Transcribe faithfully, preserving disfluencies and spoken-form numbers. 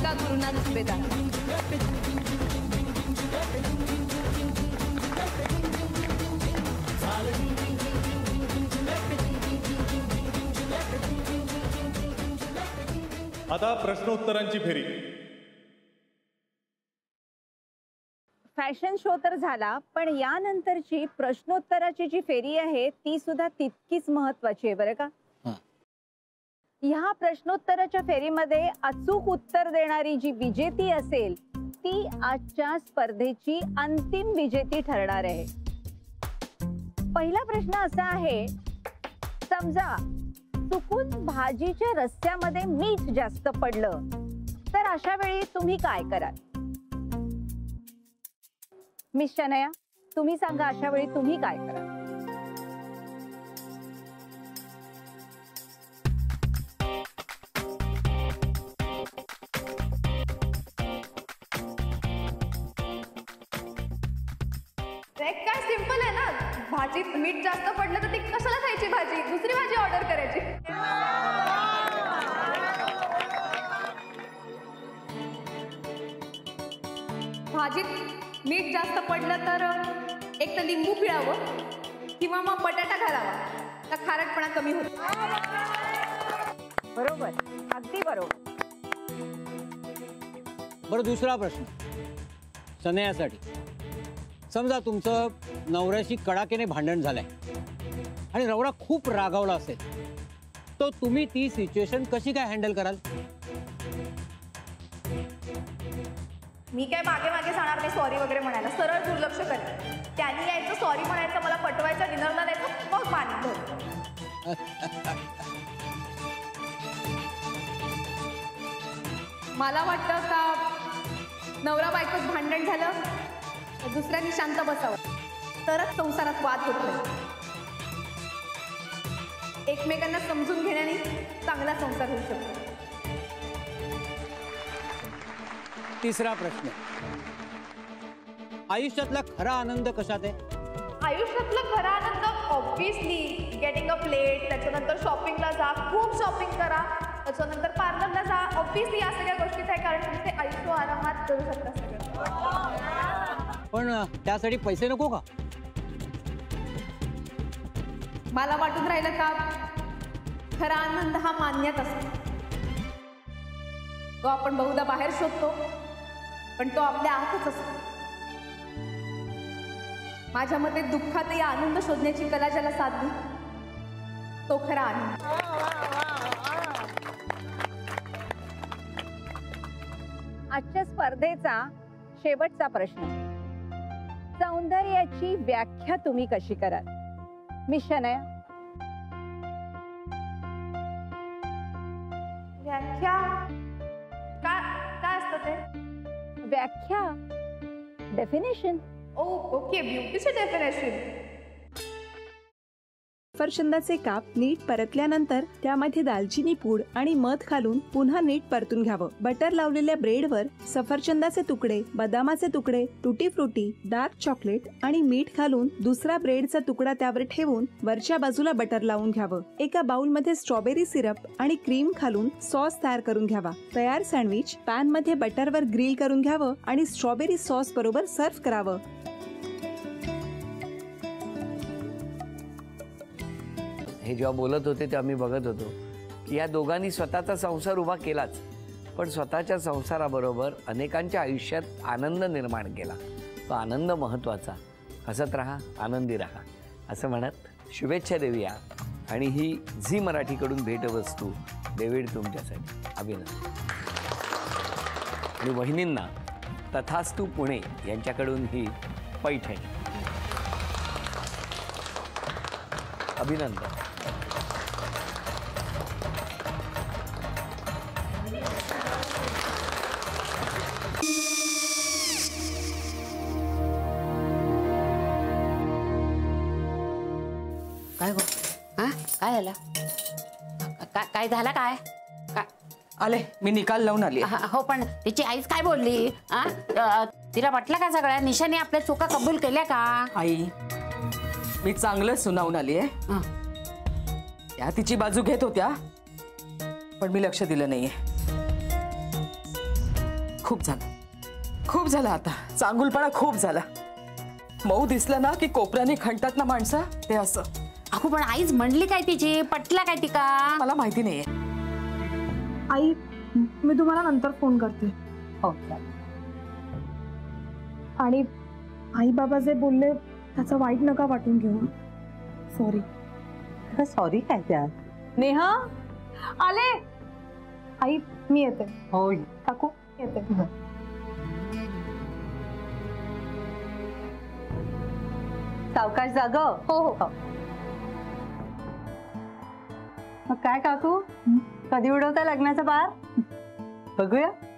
का गुरुनाथ सुभेदार। आता प्रश्नोत्तरांची फेरी। फॅशन शो तर झाला, पण यानंतरची प्रश्नोत्तराची जी फेरी आहे ती सुद्धा तितकीच महत्त्वाची आहे बरं का। ह्या प्रश्नोत्तराच्या फेरीमध्ये अचूक उत्तर देणारी जी विजेती असेल ती आजच्या स्पर्धेची अंतिम विजेती ठरणार आहे। पहिला प्रश्न असा आहे, समजा चुकून भाजीच्या रस्स्यामध्ये मीठ जास्त पडलं तर अशा वेळी तुम्ही काय कराल? मिस शनया, तुम्ही सांगा अशा वेळी तुम्ही काय कराल? काय सिंपल आहे ना, भाजीत मीठ जास्त पडलं तर ती कशाला खायची भाजी, दुसरी भाजी ऑर्डर करायची। भाजीत मीठ जास्त पडलं तर एक तर लिंबू पिळावं किंवा मग बटाटा घालावा, तर खारटपणा कमी होतो। बरोबर, अगदी बरोबर। बरं, दुसरा प्रश्न सनयासाठी। समजा तुमचं नवऱ्याशी कडाक्याने भांडण झालंय आणि नवरा खूप रागावला असेल, तर तुम्ही ती सिच्युएशन कशी काय हँडल कराल? मी काय मागे मागे जाणार नाही सॉरी वगैरे म्हणायला, सरळ दुर्लक्ष करेन। त्यांनी यायचं, सॉरी म्हणायचं, मला पटवायचं, डिनरला द्यायचं, मग मानित धरू। मला वाटतं का नवरा बायकोत भांडण झालं दुसऱ्यांनी शांत बसावं, तरच संसारात वाद होत नाही। एकमेकांना समजून घेण्याने चांगला संसार होऊ शकतो। तिसरा प्रश्न, आयुष्यातला खरा आनंद कशात आहे? आयुष्यातला खरा आनंद ऑब्विसली गेटिंग अ प्लेट, त्याच्यानंतर शॉपिंगला जा, खूप शॉपिंग करा, त्याच्यानंतर पार्लरला जा। ऑब्विसली या सगळ्या गोष्टीत आहे, कारण तुम्ही ते आयुष्य आरामात करू शकता सगळं। पण त्यासाठी पैसे नको का? मला वाटून राहिलं का खरा आनंद हा मान्यात असतो, तो आपण बहुधा बाहेर शोधतो, पण तो आपल्या आतच असतो। माझ्या मते दुःखातही आनंद शोधण्याची कला ज्याला साधली तो खरा आनंद। आजच्या स्पर्धेचा शेवटचा प्रश्न, सौंदर्याची व्याख्या तुम्ही कशी कराल? मिस शनया। व्याख्या काय काय असतं ते? व्याख्या, डेफिनेशन। ओ ओके, ब्युटीची डेफिनेशन। सफरचंदाचे काप नीट परतल्यानंतर त्यामध्ये दालचिनी पूड आणि मध घालून पुन्हा नीट परतून घ्यावं। बटर लावलेल्या ब्रेडवर सफरचंदाचे तुकडे, बदामाचे तुकडे, टुटी फ्रुटी, डार्क चॉकलेट आणि मीठ घालून दुसरा ब्रेडचा तुकडा त्यावर ठेवून वरच्या बाजूला बटर लावून घ्यावं। एका बाउलमध्ये स्ट्रॉबेरी सिरप आणि क्रीम घालून सॉस तयार करून घ्यावा। तयार सँडविच पॅन मध्ये बटरवर ग्रिल करून घ्यावं आणि स्ट्रॉबेरी सॉस बरोबर सर्व्ह करावं। हे जेव्हा बोलत होते तेव्हा मी बघत होतो की या दोघांनी स्वतःचा संसार उभा केलाच, पण स्वतःच्या संसाराबरोबर अनेकांच्या आयुष्यात आनंद निर्माण केला। तो आनंद महत्त्वाचा। हसत राहा, आनंदी राहा असं म्हणत शुभेच्छा देऊया। आणि ही झी मराठीकडून भेटवस्तू डेव्हिड तुमच्यासाठी। अभिनंदन। आणि वहिनींना तथास्तू पुणे यांच्याकडून ही पैठणी। अभिनंदन। काय गो? हा काय झालं? काय काय झालं? काय काय आले मी निकाल लावून आली। हो, पण तिची आईच काय बोलली? हा, तिला वाटलं का सगळ्या निशाने आपल्या चुका कबूल केल्या का? आई, मी चांगलं सुनावून आली आहे। त्या तिची बाजू घेत होत्या, पण मी लक्ष दिलं नाहीये। खूप झालं खूप झालं आता चांगुलपणा खूप झाला. मऊ दिसलं ना की कोपऱ्याने खणतात ना माणसं, ते असं. अगो पण आईच म्हणली काय तिची, पटला काय तिका? मला माहिती नाहीये. आई मी तुम्हाला नंतर फोन करते. हो आणि आई बाबा जे बोलले त्याचं वाईट नका वाटून घेऊ. सॉरी. सॉरी काय त्यात? नेहा आले. आई मी येते. हो काकू येते. सावकाश जाग. हो हो. मग काय काकू, कधी उडवता लग्नाचा बार? बघूया.